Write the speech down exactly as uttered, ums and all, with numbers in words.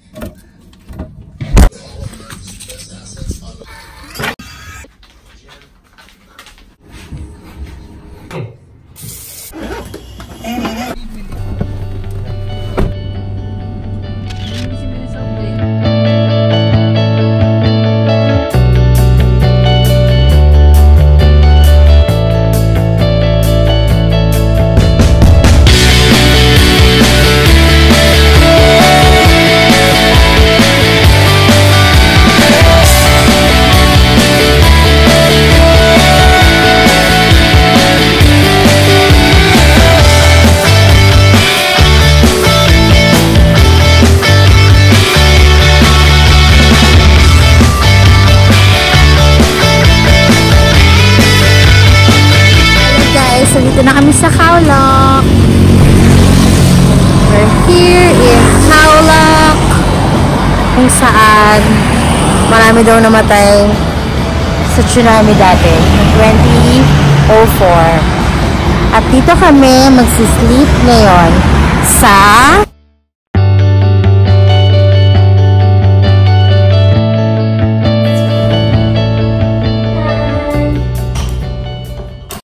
Dito na kami sa Khao Lak. We're here in Khao Lak, kung saan marami daw namatay sa tsunami dati noong twenty oh four. At dito kami magsisleep ngayon sa